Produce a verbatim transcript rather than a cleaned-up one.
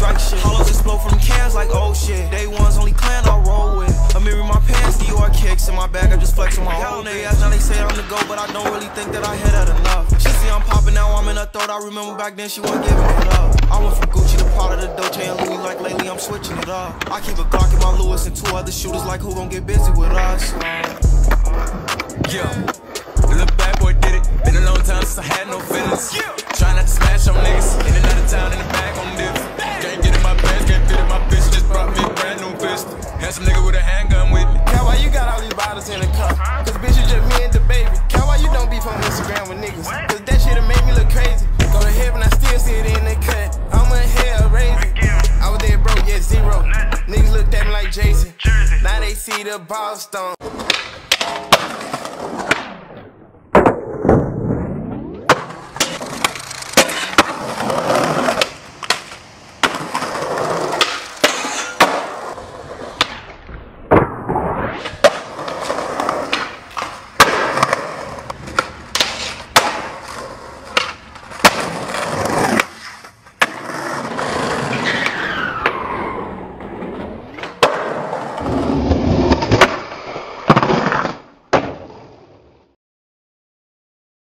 strike shit. Hollows explode from cans like oh shit. Day ones only clan I roll with. A mirror in my pants, Dior kicks in my bag, I just flex on my own ass. Now they say I'm the go, but I don't really think that I hit that enough. She see I'm popping, now I'm in her throat. I remember back then she wasn't giving it up. I went from Gucci to Prada to Dolce and Louis, like lately I'm switching it up. I keep a Glock in my Lewis and two other shooters, like who gon' get busy with us? Yeah, the little bad boy did it. Been a long time since I had no feelings. Try not to smash on niggas. In and out of town in the bag on this. Can't get in my pants, can't fit in my bitch. Just brought me a brand new pistol. Had some nigga with a handgun with me. Cal, why you got all these bottles in the cup? Cause bitch, it's just me and the baby. Cal, why you don't beef on Instagram with niggas? Cause that shit'll make me look crazy. Go to heaven, I still see it in the cut. I'm a hell raising. I was there broke, yeah, zero. Niggas looked at me like Jason. Now they see the Boston.